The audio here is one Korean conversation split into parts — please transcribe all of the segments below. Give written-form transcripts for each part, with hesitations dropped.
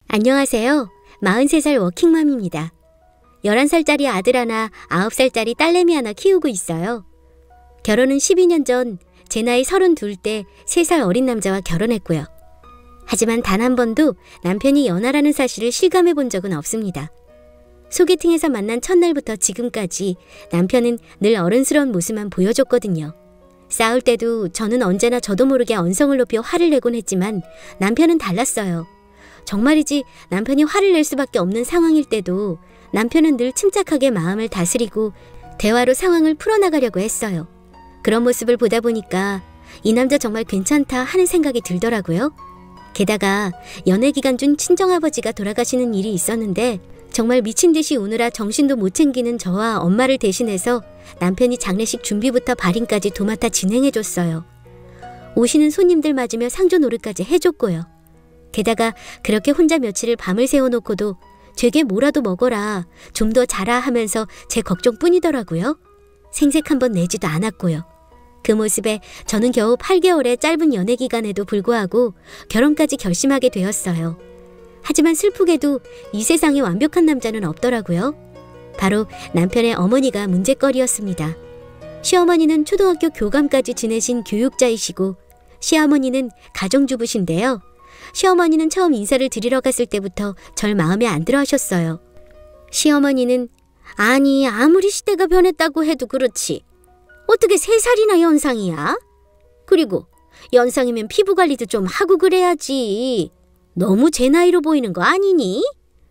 안녕하세요. 43살 워킹맘입니다. 11살짜리 아들 하나, 9살짜리 딸내미 하나 키우고 있어요. 결혼은 12년 전 제 나이 32 때 3살 어린 남자와 결혼했고요. 하지만 단 한 번도 남편이 연하라는 사실을 실감해 본 적은 없습니다. 소개팅에서 만난 첫날부터 지금까지 남편은 늘 어른스러운 모습만 보여줬거든요. 싸울 때도 저는 언제나 저도 모르게 언성을 높여 화를 내곤 했지만 남편은 달랐어요. 정말이지 남편이 화를 낼 수밖에 없는 상황일 때도 남편은 늘 침착하게 마음을 다스리고 대화로 상황을 풀어나가려고 했어요. 그런 모습을 보다 보니까 이 남자 정말 괜찮다 하는 생각이 들더라고요. 게다가 연애 기간 중 친정아버지가 돌아가시는 일이 있었는데 정말 미친 듯이 우느라 정신도 못 챙기는 저와 엄마를 대신해서 남편이 장례식 준비부터 발인까지 도맡아 진행해줬어요. 오시는 손님들 맞으며 상조 노릇까지 해줬고요. 게다가 그렇게 혼자 며칠을 밤을 새워놓고도 제게 뭐라도 먹어라, 좀 더 자라 하면서 제 걱정뿐이더라고요. 생색 한번 내지도 않았고요. 그 모습에 저는 겨우 8개월의 짧은 연애 기간에도 불구하고 결혼까지 결심하게 되었어요. 하지만 슬프게도 이 세상에 완벽한 남자는 없더라고요. 바로 남편의 어머니가 문제거리였습니다. 시어머니는 초등학교 교감까지 지내신 교육자이시고 시어머니는 가정주부신데요. 시어머니는 처음 인사를 드리러 갔을 때부터 절 마음에 안 들어 하셨어요. 시어머니는 아니 아무리 시대가 변했다고 해도 그렇지 어떻게 3살이나 연상이야? 그리고 연상이면 피부 관리도 좀 하고 그래야지. 너무 제 나이로 보이는 거 아니니?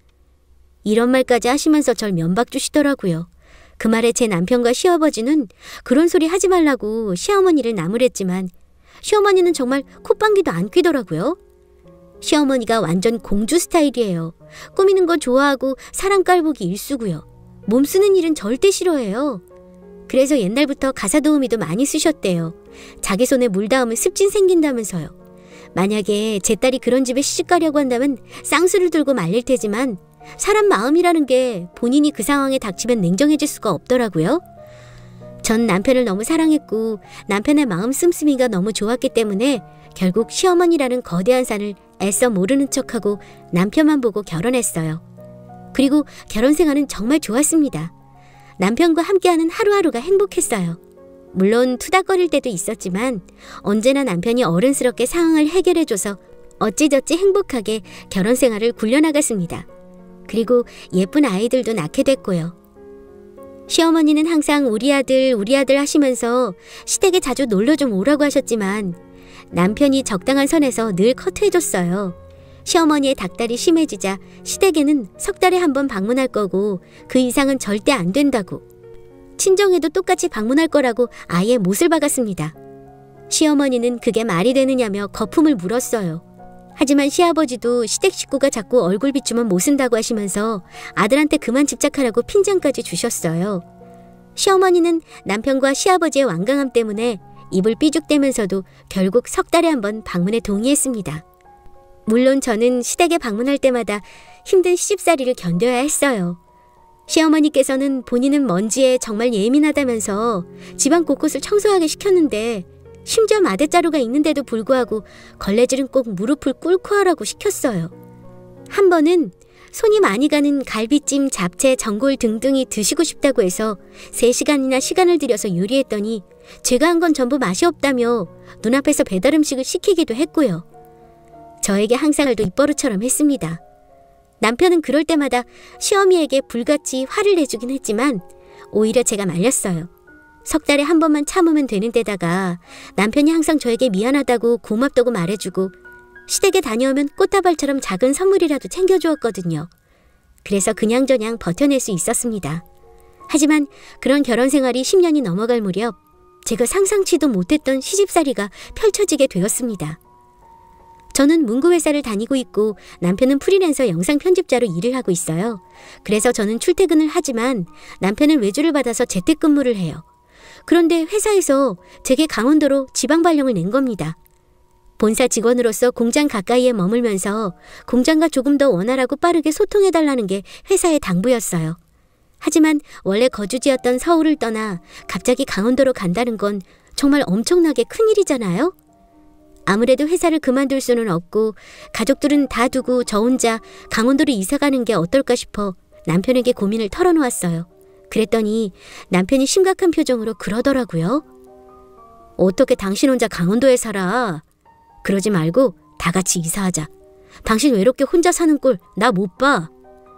이런 말까지 하시면서 절 면박 주시더라고요. 그 말에 제 남편과 시아버지는 그런 소리 하지 말라고 시어머니를 나무랬지만 시어머니는 정말 콧방귀도 안 뀌더라고요. 시어머니가 완전 공주 스타일이에요. 꾸미는 거 좋아하고 사람 깔보기 일수고요. 몸 쓰는 일은 절대 싫어해요. 그래서 옛날부터 가사 도우미도 많이 쓰셨대요. 자기 손에 물 닿으면 습진 생긴다면서요. 만약에 제 딸이 그런 집에 시집가려고 한다면 쌍수를 들고 말릴 테지만 사람 마음이라는 게 본인이 그 상황에 닥치면 냉정해질 수가 없더라고요. 전 남편을 너무 사랑했고 남편의 마음 씀씀이가 너무 좋았기 때문에 결국 시어머니라는 거대한 산을 애써 모르는 척하고 남편만 보고 결혼했어요. 그리고 결혼 생활은 정말 좋았습니다. 남편과 함께하는 하루하루가 행복했어요. 물론 투닥거릴 때도 있었지만 언제나 남편이 어른스럽게 상황을 해결해줘서 어찌저찌 행복하게 결혼 생활을 굴려나갔습니다. 그리고 예쁜 아이들도 낳게 됐고요. 시어머니는 항상 우리 아들 하시면서 시댁에 자주 놀러 좀 오라고 하셨지만 남편이 적당한 선에서 늘 커트해줬어요. 시어머니의 닭다리 심해지자 시댁에는 석 달에 한 번 방문할 거고 그 이상은 절대 안 된다고. 친정에도 똑같이 방문할 거라고 아예 못을 박았습니다. 시어머니는 그게 말이 되느냐며 거품을 물었어요. 하지만 시아버지도 시댁 식구가 자꾸 얼굴 비추면 못 쓴다고 하시면서 아들한테 그만 집착하라고 핀잔까지 주셨어요. 시어머니는 남편과 시아버지의 완강함 때문에 입을 삐죽대면서도 결국 석 달에 한 번 방문에 동의했습니다. 물론 저는 시댁에 방문할 때마다 힘든 시집살이를 견뎌야 했어요. 시어머니께서는 본인은 먼지에 정말 예민하다면서 집안 곳곳을 청소하게 시켰는데 심지어 마대자루가 있는데도 불구하고 걸레질은 꼭 무릎을 꿇고 하라고 시켰어요. 한 번은 손이 많이 가는 갈비찜, 잡채, 전골 등등이 드시고 싶다고 해서 3시간이나 시간을 들여서 요리했더니 제가 한 건 전부 맛이 없다며 눈앞에서 배달 음식을 시키기도 했고요. 저에게 항상 도 입버릇처럼 했습니다. 남편은 그럴 때마다 시어미에게 불같이 화를 내주긴 했지만 오히려 제가 말렸어요. 석 달에 한 번만 참으면 되는 데다가 남편이 항상 저에게 미안하다고 고맙다고 말해주고 시댁에 다녀오면 꽃다발처럼 작은 선물이라도 챙겨주었거든요. 그래서 그냥저냥 버텨낼 수 있었습니다. 하지만 그런 결혼 생활이 10년이 넘어갈 무렵 제가 상상치도 못했던 시집살이가 펼쳐지게 되었습니다. 저는 문구회사를 다니고 있고 남편은 프리랜서 영상 편집자로 일을 하고 있어요. 그래서 저는 출퇴근을 하지만 남편은 외주를 받아서 재택근무를 해요. 그런데 회사에서 제게 강원도로 지방 발령을 낸 겁니다. 본사 직원으로서 공장 가까이에 머물면서 공장과 조금 더 원활하고 빠르게 소통해달라는 게 회사의 당부였어요. 하지만 원래 거주지였던 서울을 떠나 갑자기 강원도로 간다는 건 정말 엄청나게 큰일이잖아요. 아무래도 회사를 그만둘 수는 없고 가족들은 다 두고 저 혼자 강원도로 이사 가는 게 어떨까 싶어 남편에게 고민을 털어놓았어요. 그랬더니 남편이 심각한 표정으로 그러더라고요. 어떻게 당신 혼자 강원도에 살아? 그러지 말고 다 같이 이사하자. 당신 외롭게 혼자 사는 꼴 나 못 봐.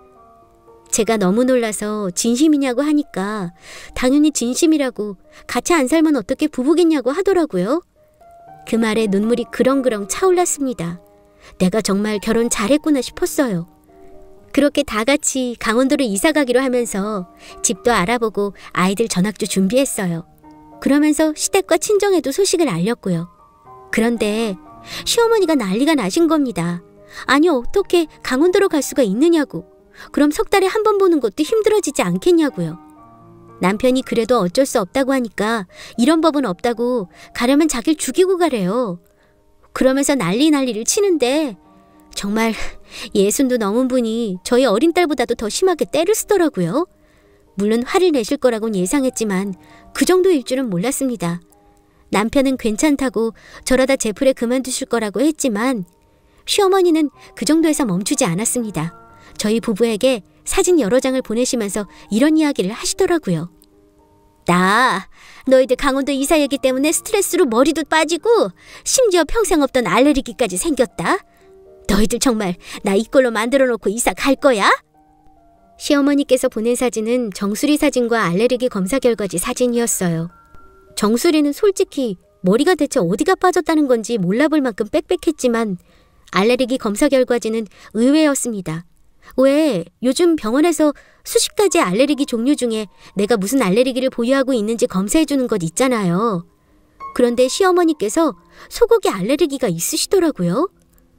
제가 너무 놀라서 진심이냐고 하니까 당연히 진심이라고, 같이 안 살면 어떻게 부부겠냐고 하더라고요. 그 말에 눈물이 그렁그렁 차올랐습니다. 내가 정말 결혼 잘했구나 싶었어요. 그렇게 다 같이 강원도로 이사 가기로 하면서 집도 알아보고 아이들 전학도 준비했어요. 그러면서 시댁과 친정에도 소식을 알렸고요. 그런데 시어머니가 난리가 나신 겁니다. 아니 어떻게 강원도로 갈 수가 있느냐고. 그럼 석 달에 한 번 보는 것도 힘들어지지 않겠냐고요. 남편이 그래도 어쩔 수 없다고 하니까 이런 법은 없다고, 가려면 자기를 죽이고 가래요. 그러면서 난리를 치는데 정말 60도 넘은 분이 저희 어린 딸보다도 더 심하게 때를 쓰더라고요. 물론 화를 내실 거라고는 예상했지만 그 정도일 줄은 몰랐습니다. 남편은 괜찮다고 저러다 제풀에 그만두실 거라고 했지만 시어머니는 그 정도에서 멈추지 않았습니다. 저희 부부에게 사진 여러 장을 보내시면서 이런 이야기를 하시더라고요. 나 너희들 강원도 이사 얘기 때문에 스트레스로 머리도 빠지고 심지어 평생 없던 알레르기까지 생겼다. 너희들 정말 나 이꼴로 만들어 놓고 이사 갈 거야? 시어머니께서 보낸 사진은 정수리 사진과 알레르기 검사 결과지 사진이었어요. 정수리는 솔직히 머리가 대체 어디가 빠졌다는 건지 몰라볼 만큼 빽빽했지만 알레르기 검사 결과지는 의외였습니다. 왜 요즘 병원에서 수십 가지 알레르기 종류 중에 내가 무슨 알레르기를 보유하고 있는지 검사해주는 것 있잖아요. 그런데 시어머니께서 소고기 알레르기가 있으시더라고요.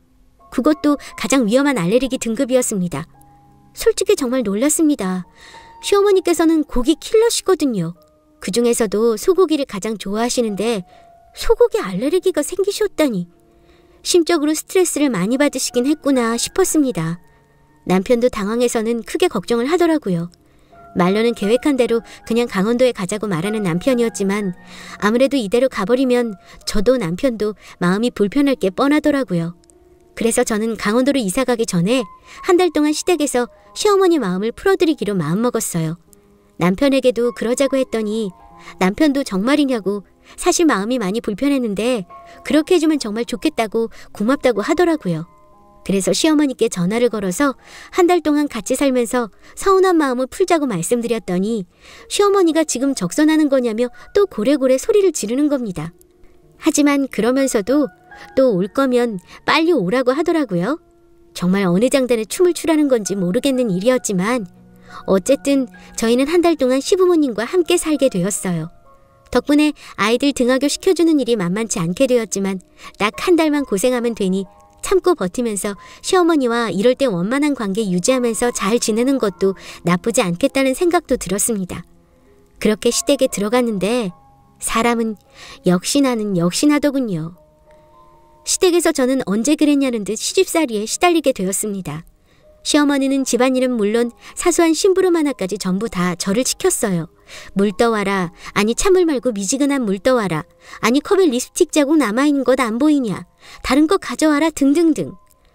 그것도 가장 위험한 알레르기 등급이었습니다. 솔직히 정말 놀랐습니다. 시어머니께서는 고기 킬러시거든요. 그 중에서도 소고기를 가장 좋아하시는데 소고기 알레르기가 생기셨다니. 심적으로 스트레스를 많이 받으시긴 했구나 싶었습니다. 남편도 당황해서는 크게 걱정을 하더라고요. 말로는 계획한 대로 그냥 강원도에 가자고 말하는 남편이었지만 아무래도 이대로 가버리면 저도 남편도 마음이 불편할 게 뻔하더라고요. 그래서 저는 강원도로 이사 가기 전에 한 달 동안 시댁에서 시어머니 마음을 풀어드리기로 마음먹었어요. 남편에게도 그러자고 했더니 남편도 정말이냐고, 사실 마음이 많이 불편했는데 그렇게 해주면 정말 좋겠다고 고맙다고 하더라고요. 그래서 시어머니께 전화를 걸어서 한 달 동안 같이 살면서 서운한 마음을 풀자고 말씀드렸더니 시어머니가 지금 적선하는 거냐며 또 고래고래 소리를 지르는 겁니다. 하지만 그러면서도 또 올 거면 빨리 오라고 하더라고요. 정말 어느 장단에 춤을 추라는 건지 모르겠는 일이었지만 어쨌든 저희는 한 달 동안 시부모님과 함께 살게 되었어요. 덕분에 아이들 등하교 시켜주는 일이 만만치 않게 되었지만 딱 한 달만 고생하면 되니 참고 버티면서 시어머니와 이럴 때 원만한 관계 유지하면서 잘 지내는 것도 나쁘지 않겠다는 생각도 들었습니다. 그렇게 시댁에 들어갔는데 사람은 역시나는 역시나더군요. 시댁에서 저는 언제 그랬냐는 듯 시집살이에 시달리게 되었습니다. 시어머니는 집안일은 물론 사소한 심부름 하나까지 전부 다 저를 시켰어요. 물 떠와라, 아니 찬물 말고 미지근한 물 떠와라, 아니 컵에 립스틱 자국 남아있는 것 안 보이냐, 다른 거 가져와라 등등등.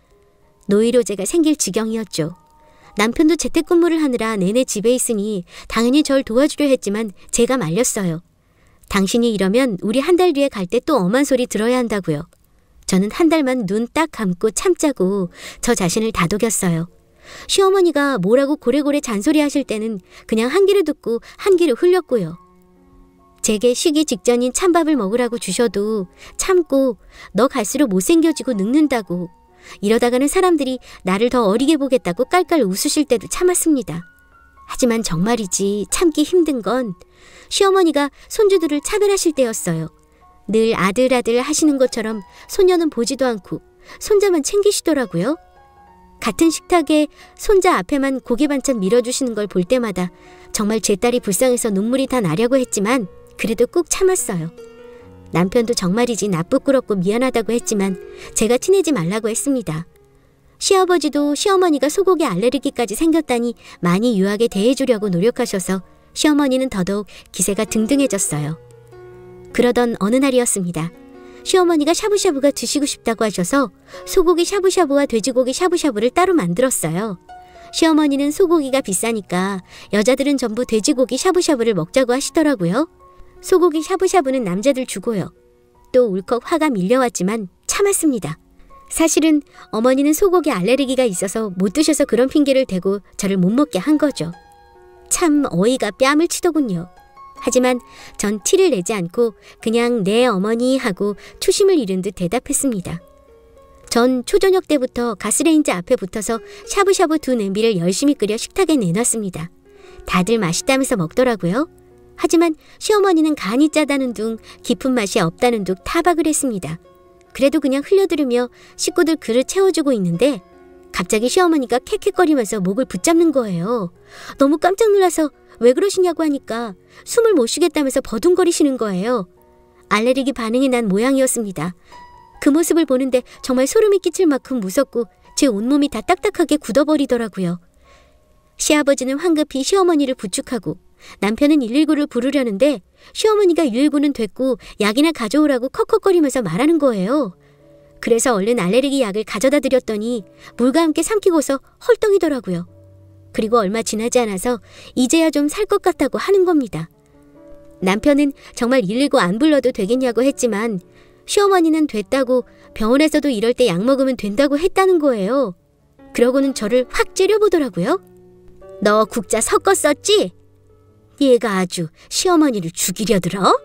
노이로제가 생길 지경이었죠. 남편도 재택근무를 하느라 내내 집에 있으니 당연히 절 도와주려 했지만 제가 말렸어요. 당신이 이러면 우리 한 달 뒤에 갈 때 또 엄한 소리 들어야 한다고요. 저는 한 달만 눈 딱 감고 참자고 저 자신을 다독였어요. 시어머니가 뭐라고 고래고래 잔소리하실 때는 그냥 한 귀를 듣고 한 귀를 흘렸고요. 제게 쉬기 직전인 찬밥을 먹으라고 주셔도 참고 너 갈수록 못생겨지고 늙는다고, 이러다가는 사람들이 나를 더 어리게 보겠다고 깔깔 웃으실 때도 참았습니다. 하지만 정말이지 참기 힘든 건 시어머니가 손주들을 차별하실 때였어요. 늘 아들 하시는 것처럼 손녀는 보지도 않고 손자만 챙기시더라고요. 같은 식탁에 손자 앞에만 고기 반찬 밀어주시는 걸 볼 때마다 정말 제 딸이 불쌍해서 눈물이 다 나려고 했지만 그래도 꾹 참았어요. 남편도 정말이지 나쁘꾸럽고 미안하다고 했지만 제가 티내지 말라고 했습니다. 시아버지도 시어머니가 소고기 알레르기까지 생겼다니 많이 유하게 대해주려고 노력하셔서 시어머니는 더더욱 기세가 등등해졌어요. 그러던 어느 날이었습니다. 시어머니가 샤브샤브가 드시고 싶다고 하셔서 소고기 샤브샤브와 돼지고기 샤브샤브를 따로 만들었어요. 시어머니는 소고기가 비싸니까 여자들은 전부 돼지고기 샤브샤브를 먹자고 하시더라고요. 소고기 샤브샤브는 남자들 주고요. 또 울컥 화가 밀려왔지만 참았습니다. 사실은 어머니는 소고기 알레르기가 있어서 못 드셔서 그런 핑계를 대고 저를 못 먹게 한 거죠. 참 어이가 뺨을 치더군요. 하지만 전 티를 내지 않고 그냥 네 어머니 하고 초심을 잃은 듯 대답했습니다. 전 초저녁 때부터 가스레인지 앞에 붙어서 샤브샤브 2냄비를 열심히 끓여 식탁에 내놨습니다. 다들 맛있다면서 먹더라고요. 하지만 시어머니는 간이 짜다는 둥 깊은 맛이 없다는 둥 타박을 했습니다. 그래도 그냥 흘려들으며 식구들 그릇 채워주고 있는데 갑자기 시어머니가 캑캑거리면서 목을 붙잡는 거예요. 너무 깜짝 놀라서 왜 그러시냐고 하니까 숨을 못 쉬겠다면서 버둥거리시는 거예요. 알레르기 반응이 난 모양이었습니다. 그 모습을 보는데 정말 소름이 끼칠 만큼 무섭고 제 온몸이 다 딱딱하게 굳어버리더라고요. 시아버지는 황급히 시어머니를 부축하고 남편은 119를 부르려는데 시어머니가 119는 됐고 약이나 가져오라고 컥컥거리면서 말하는 거예요. 그래서 얼른 알레르기 약을 가져다 드렸더니 물과 함께 삼키고서 헐떡이더라고요. 그리고 얼마 지나지 않아서 이제야 좀 살 것 같다고 하는 겁니다. 남편은 정말 119 안 불러도 되겠냐고 했지만 시어머니는 됐다고 병원에서도 이럴 때 약 먹으면 된다고 했다는 거예요. 그러고는 저를 확 째려보더라고요. 너 국자 섞어 썼지? 얘가 아주 시어머니를 죽이려 들어?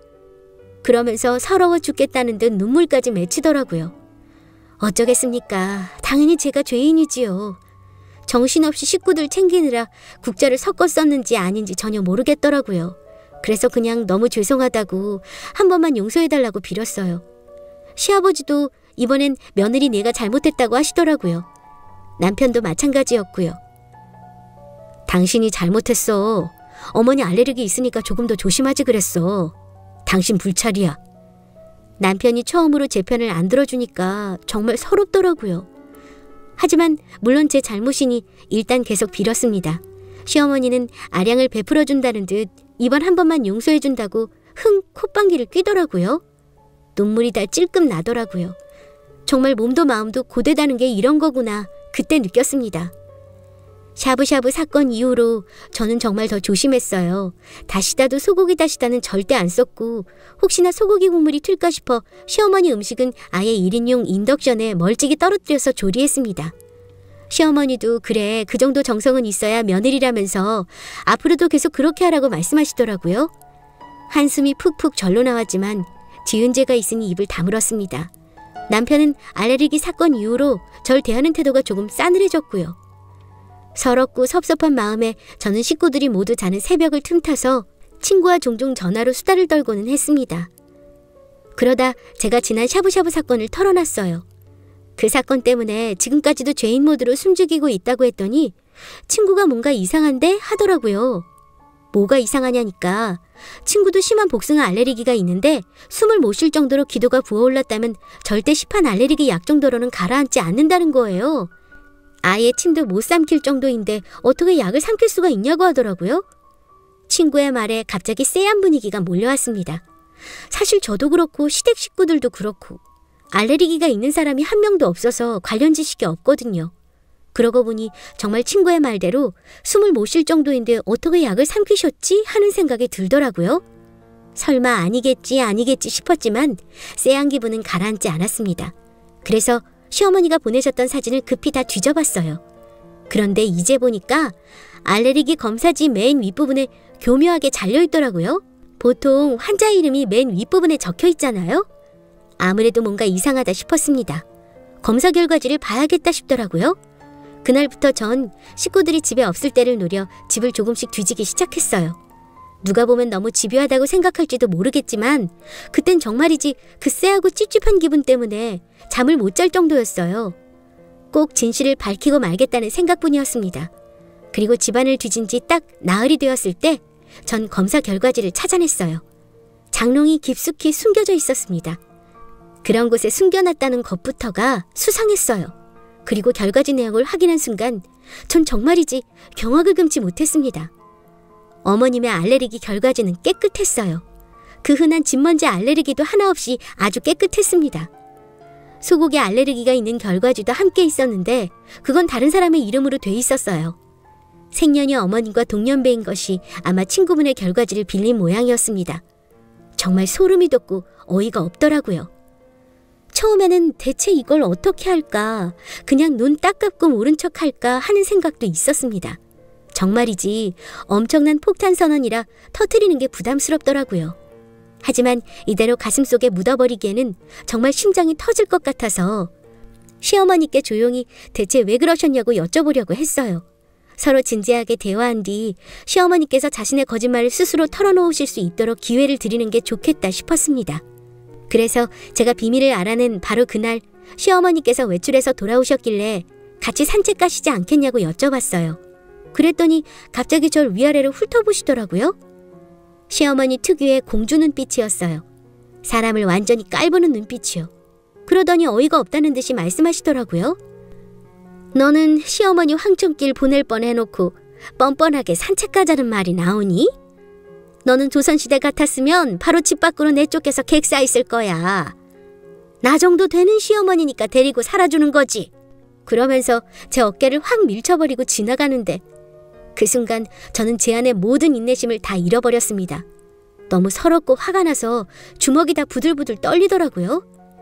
그러면서 서러워 죽겠다는 듯 눈물까지 맺히더라고요. 어쩌겠습니까? 당연히 제가 죄인이지요. 정신없이 식구들 챙기느라 국자를 섞어 썼는지 아닌지 전혀 모르겠더라고요. 그래서 그냥 너무 죄송하다고 한 번만 용서해달라고 빌었어요. 시아버지도 이번엔 며느리 내가 잘못했다고 하시더라고요. 남편도 마찬가지였고요. 당신이 잘못했어. 어머니 알레르기 있으니까 조금 더 조심하지 그랬어. 당신 불찰이야. 남편이 처음으로 제 편을 안 들어주니까 정말 서럽더라고요. 하지만 물론 제 잘못이니 일단 계속 빌었습니다. 시어머니는 아량을 베풀어준다는 듯 이번 한 번만 용서해준다고 흥 콧방귀를 뀌더라고요. 눈물이 다 찔끔 나더라고요. 정말 몸도 마음도 고되다는 게 이런 거구나 그때 느꼈습니다. 샤브샤브 사건 이후로 저는 정말 더 조심했어요. 다시다도 소고기 다시다는 절대 안 썼고 혹시나 소고기 국물이 튈까 싶어 시어머니 음식은 아예 1인용 인덕션에 멀찍이 떨어뜨려서 조리했습니다. 시어머니도 그래 그 정도 정성은 있어야 며느리라면서 앞으로도 계속 그렇게 하라고 말씀하시더라고요. 한숨이 푹푹 절로 나왔지만 지은 죄가 있으니 입을 다물었습니다. 남편은 알레르기 사건 이후로 절 대하는 태도가 조금 싸늘해졌고요. 서럽고 섭섭한 마음에 저는 식구들이 모두 자는 새벽을 틈타서 친구와 종종 전화로 수다를 떨고는 했습니다. 그러다 제가 지난 샤브샤브 사건을 털어놨어요. 그 사건 때문에 지금까지도 죄인 모드로 숨죽이고 있다고 했더니 친구가 뭔가 이상한데 하더라고요. 뭐가 이상하냐니까 친구도 심한 복숭아 알레르기가 있는데 숨을 못 쉴 정도로 기도가 부어올랐다면 절대 시판 알레르기 약 정도로는 가라앉지 않는다는 거예요. 아예 침도 못 삼킬 정도인데 어떻게 약을 삼킬 수가 있냐고 하더라고요. 친구의 말에 갑자기 쎄한 분위기가 몰려왔습니다. 사실 저도 그렇고 시댁 식구들도 그렇고 알레르기가 있는 사람이 한 명도 없어서 관련 지식이 없거든요. 그러고 보니 정말 친구의 말대로 숨을 못 쉴 정도인데 어떻게 약을 삼키셨지 하는 생각이 들더라고요. 설마 아니겠지 싶었지만 쎄한 기분은 가라앉지 않았습니다. 그래서 시어머니가 보내셨던 사진을 급히 다 뒤져봤어요. 그런데 이제 보니까 알레르기 검사지 맨 윗부분에 교묘하게 잘려있더라고요. 보통 환자 이름이 맨 윗부분에 적혀있잖아요. 아무래도 뭔가 이상하다 싶었습니다. 검사 결과지를 봐야겠다 싶더라고요. 그날부터 전 식구들이 집에 없을 때를 노려 집을 조금씩 뒤지기 시작했어요. 누가 보면 너무 집요하다고 생각할지도 모르겠지만 그땐 정말이지 그 쎄하고 찝찝한 기분 때문에 잠을 못 잘 정도였어요. 꼭 진실을 밝히고 말겠다는 생각뿐이었습니다. 그리고 집안을 뒤진 지 딱 나흘이 되었을 때 전 검사 결과지를 찾아냈어요. 장롱이 깊숙이 숨겨져 있었습니다. 그런 곳에 숨겨놨다는 것부터가 수상했어요. 그리고 결과지 내용을 확인한 순간 전 정말이지 경악을 금치 못했습니다. 어머님의 알레르기 결과지는 깨끗했어요. 그 흔한 진먼지 알레르기도 하나 없이 아주 깨끗했습니다. 소고기 알레르기가 있는 결과지도 함께 있었는데 그건 다른 사람의 이름으로 돼 있었어요. 생년이 어머님과 동년배인 것이 아마 친구분의 결과지를 빌린 모양이었습니다. 정말 소름이 돋고 어이가 없더라고요. 처음에는 대체 이걸 어떻게 할까, 그냥 눈 딱 감고 모른 척 할까 하는 생각도 있었습니다. 정말이지 엄청난 폭탄 선언이라 터뜨리는 게 부담스럽더라고요. 하지만 이대로 가슴속에 묻어버리기에는 정말 심장이 터질 것 같아서 시어머니께 조용히 대체 왜 그러셨냐고 여쭤보려고 했어요. 서로 진지하게 대화한 뒤 시어머니께서 자신의 거짓말을 스스로 털어놓으실 수 있도록 기회를 드리는 게 좋겠다 싶었습니다. 그래서 제가 비밀을 알아낸 바로 그날 시어머니께서 외출해서 돌아오셨길래 같이 산책 가시지 않겠냐고 여쭤봤어요. 그랬더니 갑자기 절 위아래로 훑어보시더라고요. 시어머니 특유의 공주 눈빛이었어요. 사람을 완전히 깔보는 눈빛이요. 그러더니 어이가 없다는 듯이 말씀하시더라고요. 너는 시어머니 황천길 보낼 뻔해놓고 뻔뻔하게 산책 가자는 말이 나오니? 너는 조선시대 같았으면 바로 집 밖으로 내쫓겨서 객사 있을 거야. 나 정도 되는 시어머니니까 데리고 살아주는 거지. 그러면서 제 어깨를 확 밀쳐버리고 지나가는데 그 순간 저는 제 안의 모든 인내심을 다 잃어버렸습니다. 너무 서럽고 화가 나서 주먹이 다 부들부들 떨리더라고요.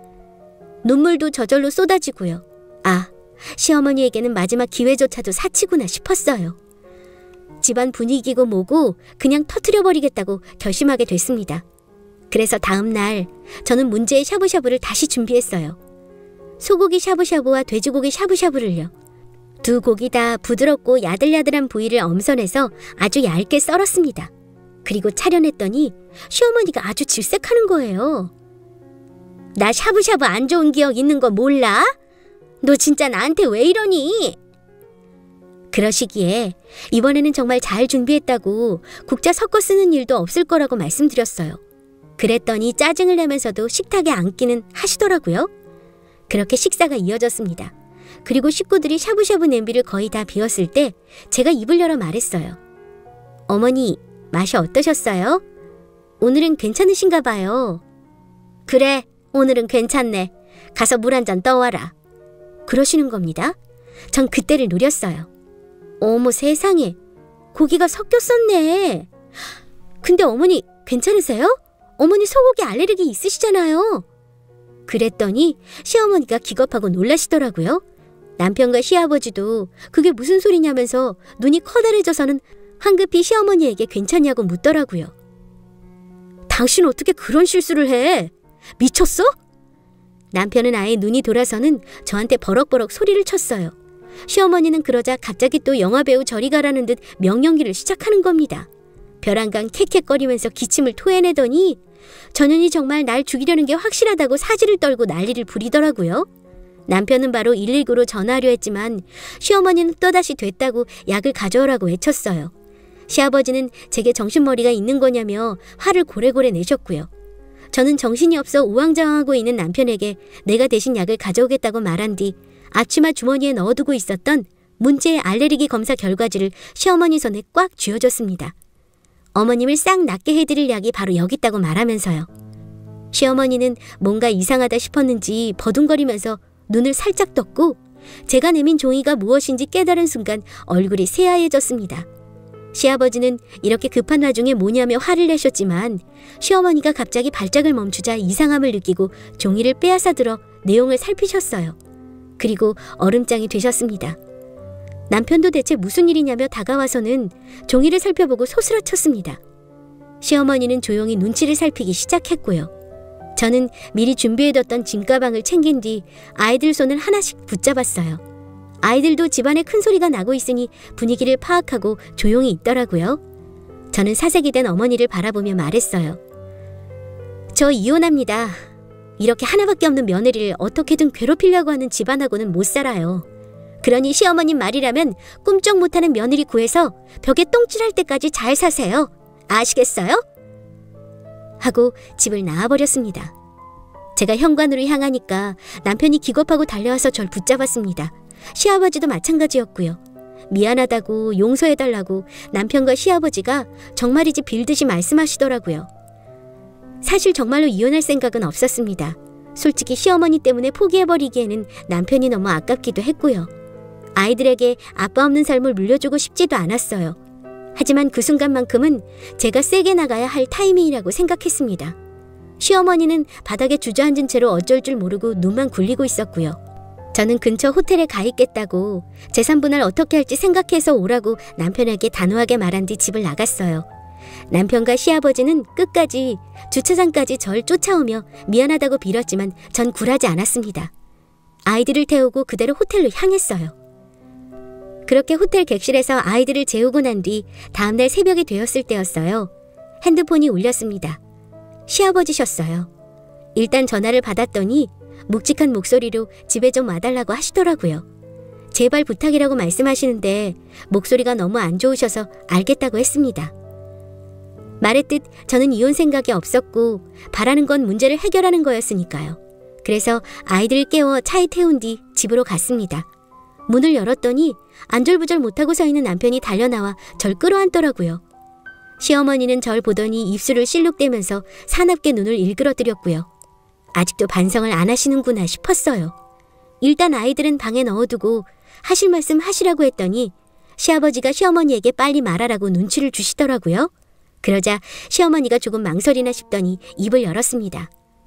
눈물도 저절로 쏟아지고요. 아, 시어머니에게는 마지막 기회조차도 사치구나 싶었어요. 집안 분위기고 뭐고 그냥 터뜨려버리겠다고 결심하게 됐습니다. 그래서 다음 날 저는 문제의 샤브샤브를 다시 준비했어요. 소고기 샤브샤브와 돼지고기 샤브샤브를요. 두 고기 다 부드럽고 야들야들한 부위를 엄선해서 아주 얇게 썰었습니다. 그리고 차려냈더니 시어머니가 아주 질색하는 거예요. 나 샤브샤브 안 좋은 기억 있는 거 몰라? 너 진짜 나한테 왜 이러니? 그러시기에 이번에는 정말 잘 준비했다고 국자 섞어 쓰는 일도 없을 거라고 말씀드렸어요. 그랬더니 짜증을 내면서도 식탁에 앉기는 하시더라고요. 그렇게 식사가 이어졌습니다. 그리고 식구들이 샤브샤브 냄비를 거의 다 비웠을 때 제가 입을 열어 말했어요. 어머니, 맛이 어떠셨어요? 오늘은 괜찮으신가 봐요. 그래, 오늘은 괜찮네. 가서 물 한 잔 떠와라. 그러시는 겁니다. 전 그때를 노렸어요. 어머 세상에, 고기가 섞였었네. 근데 어머니 괜찮으세요? 어머니 소고기 알레르기 있으시잖아요. 그랬더니 시어머니가 기겁하고 놀라시더라고요. 남편과 시아버지도 그게 무슨 소리냐면서 눈이 커다래져서는 황급히 시어머니에게 괜찮냐고 묻더라고요. 당신 어떻게 그런 실수를 해? 미쳤어? 남편은 아예 눈이 돌아서는 저한테 버럭버럭 소리를 쳤어요. 시어머니는 그러자 갑자기 또 영화배우 저리 가라는 듯 명령기를 시작하는 겁니다. 벼랑간 캑캑거리면서 기침을 토해내더니 전현이 정말 날 죽이려는 게 확실하다고 사지를 떨고 난리를 부리더라고요. 남편은 바로 119로 전화하려 했지만 시어머니는 또다시 됐다고 약을 가져오라고 외쳤어요. 시아버지는 제게 정신머리가 있는 거냐며 화를 고래고래 내셨고요. 저는 정신이 없어 우왕좌왕하고 있는 남편에게 내가 대신 약을 가져오겠다고 말한 뒤 앞치마 주머니에 넣어두고 있었던 문제의 알레르기 검사 결과지를 시어머니 손에 꽉 쥐어줬습니다. 어머님을 싹 낫게 해드릴 약이 바로 여기 있다고 말하면서요. 시어머니는 뭔가 이상하다 싶었는지 버둥거리면서 눈을 살짝 떴고 제가 내민 종이가 무엇인지 깨달은 순간 얼굴이 새하얘졌습니다. 시아버지는 이렇게 급한 와중에 뭐냐며 화를 내셨지만 시어머니가 갑자기 발작을 멈추자 이상함을 느끼고 종이를 빼앗아 들어 내용을 살피셨어요. 그리고 얼음장이 되셨습니다. 남편도 대체 무슨 일이냐며 다가와서는 종이를 살펴보고 소스라쳤습니다. 시어머니는 조용히 눈치를 살피기 시작했고요. 저는 미리 준비해뒀던 짐가방을 챙긴 뒤 아이들 손을 하나씩 붙잡았어요. 아이들도 집안에 큰 소리가 나고 있으니 분위기를 파악하고 조용히 있더라고요. 저는 사색이 된 어머니를 바라보며 말했어요. 저 이혼합니다. 이렇게 하나밖에 없는 며느리를 어떻게든 괴롭히려고 하는 집안하고는 못 살아요. 그러니 시어머님 말이라면 꿈쩍 못하는 며느리 구해서 벽에 똥칠할 때까지 잘 사세요. 아시겠어요? 하고 집을 나와버렸습니다. 제가 현관으로 향하니까 남편이 기겁하고 달려와서 절 붙잡았습니다. 시아버지도 마찬가지였고요. 미안하다고 용서해달라고 남편과 시아버지가 정말이지 빌듯이 말씀하시더라고요. 사실 정말로 이혼할 생각은 없었습니다. 솔직히 시어머니 때문에 포기해버리기에는 남편이 너무 아깝기도 했고요. 아이들에게 아빠 없는 삶을 물려주고 싶지도 않았어요. 하지만 그 순간만큼은 제가 세게 나가야 할 타이밍이라고 생각했습니다. 시어머니는 바닥에 주저앉은 채로 어쩔 줄 모르고 눈만 굴리고 있었고요. 저는 근처 호텔에 가 있겠다고 재산분할 어떻게 할지 생각해서 오라고 남편에게 단호하게 말한 뒤 집을 나갔어요. 남편과 시아버지는 끝까지 주차장까지 절 쫓아오며 미안하다고 빌었지만 전 굴하지 않았습니다. 아이들을 태우고 그대로 호텔로 향했어요. 그렇게 호텔 객실에서 아이들을 재우고 난 뒤 다음날 새벽이 되었을 때였어요. 핸드폰이 울렸습니다. 시아버지셨어요. 일단 전화를 받았더니 묵직한 목소리로 집에 좀 와달라고 하시더라고요. 제발 부탁이라고 말씀하시는데 목소리가 너무 안 좋으셔서 알겠다고 했습니다. 말했듯 저는 이혼 생각이 없었고 바라는 건 문제를 해결하는 거였으니까요. 그래서 아이들을 깨워 차에 태운 뒤 집으로 갔습니다. 문을 열었더니 안절부절 못하고 서 있는 남편이 달려나와 절 끌어안더라고요. 시어머니는 절 보더니 입술을 실룩대면서 사납게 눈을 일그러뜨렸고요. 아직도 반성을 안 하시는구나 싶었어요. 일단 아이들은 방에 넣어두고 하실 말씀 하시라고 했더니 시아버지가 시어머니에게 빨리 말하라고 눈치를 주시더라고요. 그러자 시어머니가 조금 망설이나 싶더니 입을 열었습니다.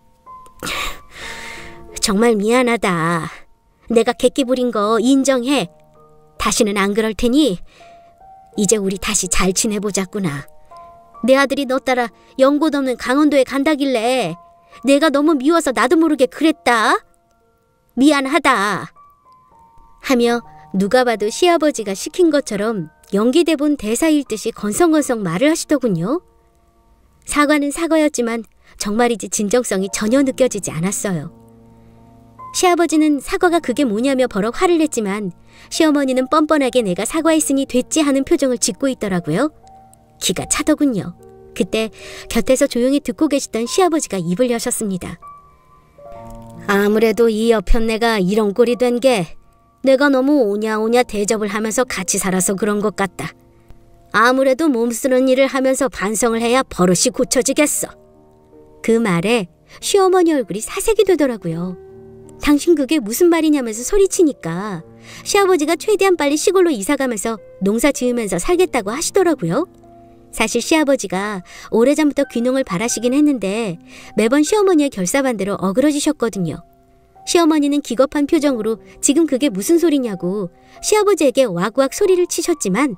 정말 미안하다. 내가 객기 부린 거 인정해. 다시는 안 그럴 테니 이제 우리 다시 잘 지내보자꾸나. 내 아들이 너 따라 연고도 없는 강원도에 간다길래 내가 너무 미워서 나도 모르게 그랬다. 미안하다. 하며 누가 봐도 시아버지가 시킨 것처럼 연기대본 대사일 듯이 건성건성 말을 하시더군요. 사과는 사과였지만 정말이지 진정성이 전혀 느껴지지 않았어요. 시아버지는 사과가 그게 뭐냐며 버럭 화를 냈지만 시어머니는 뻔뻔하게 내가 사과했으니 됐지 하는 표정을 짓고 있더라고요. 기가 차더군요. 그때 곁에서 조용히 듣고 계시던 시아버지가 입을 여셨습니다. 아무래도 이 여편네가 이런 꼴이 된 게 내가 너무 오냐오냐 대접을 하면서 같이 살아서 그런 것 같다. 아무래도 몸쓰는 일을 하면서 반성을 해야 버릇이 고쳐지겠어. 그 말에 시어머니 얼굴이 사색이 되더라고요. 당신 그게 무슨 말이냐면서 소리치니까 시아버지가 최대한 빨리 시골로 이사가면서 농사 지으면서 살겠다고 하시더라고요. 사실 시아버지가 오래전부터 귀농을 바라시긴 했는데 매번 시어머니의 결사반대로 어그러지셨거든요. 시어머니는 기겁한 표정으로 지금 그게 무슨 소리냐고 시아버지에게 와구와구 소리를 치셨지만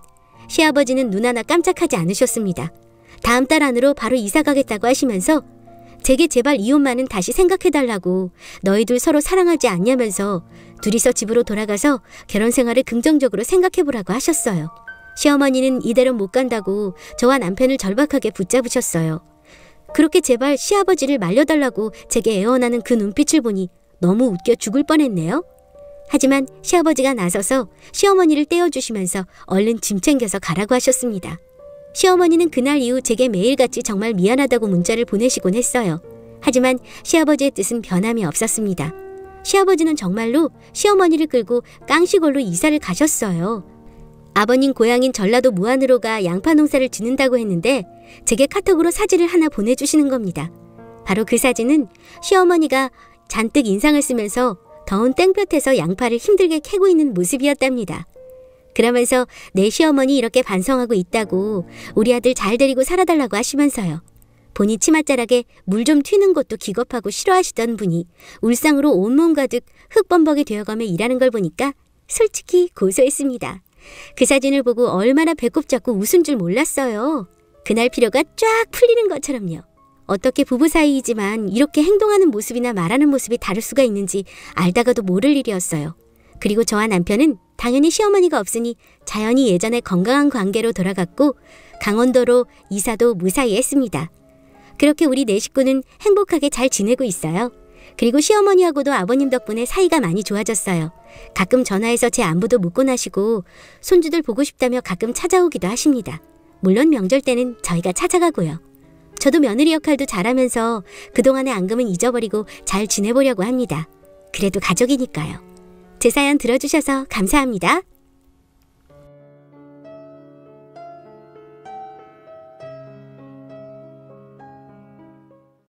시아버지는 눈 하나 깜짝하지 않으셨습니다. 다음 달 안으로 바로 이사 가겠다고 하시면서 제게 제발 이혼만은 다시 생각해달라고 너희들 서로 사랑하지 않냐면서 둘이서 집으로 돌아가서 결혼 생활을 긍정적으로 생각해보라고 하셨어요. 시어머니는 이대로 못 간다고 저와 남편을 절박하게 붙잡으셨어요. 그렇게 제발 시아버지를 말려달라고 제게 애원하는 그 눈빛을 보니 너무 웃겨 죽을 뻔했네요. 하지만 시아버지가 나서서 시어머니를 떼어주시면서 얼른 짐 챙겨서 가라고 하셨습니다. 시어머니는 그날 이후 제게 매일같이 정말 미안하다고 문자를 보내시곤 했어요. 하지만 시아버지의 뜻은 변함이 없었습니다. 시아버지는 정말로 시어머니를 끌고 깡시골로 이사를 가셨어요. 아버님 고향인 전라도 무안으로 가 양파 농사를 짓는다고 했는데 제게 카톡으로 사진을 하나 보내주시는 겁니다. 바로 그 사진은 시어머니가 잔뜩 인상을 쓰면서 더운 땡볕에서 양파를 힘들게 캐고 있는 모습이었답니다. 그러면서 내 시어머니 이렇게 반성하고 있다고 우리 아들 잘 데리고 살아달라고 하시면서요. 본인 치맛자락에 물 좀 튀는 것도 기겁하고 싫어하시던 분이 울상으로 온몸 가득 흙범벅이 되어가며 일하는 걸 보니까 솔직히 고소했습니다. 그 사진을 보고 얼마나 배꼽 잡고 웃은 줄 몰랐어요. 그날 피로가 쫙 풀리는 것처럼요. 어떻게 부부 사이이지만 이렇게 행동하는 모습이나 말하는 모습이 다를 수가 있는지 알다가도 모를 일이었어요. 그리고 저와 남편은 당연히 시어머니가 없으니 자연히 예전의 건강한 관계로 돌아갔고 강원도로 이사도 무사히 했습니다. 그렇게 우리 네 식구는 행복하게 잘 지내고 있어요. 그리고 시어머니하고도 아버님 덕분에 사이가 많이 좋아졌어요. 가끔 전화해서 제 안부도 묻곤 하시고 손주들 보고 싶다며 가끔 찾아오기도 하십니다. 물론 명절 때는 저희가 찾아가고요. 저도 며느리 역할도 잘하면서 그동안의 앙금은 잊어버리고 잘 지내보려고 합니다. 그래도 가족이니까요. 제 사연 들어주셔서 감사합니다.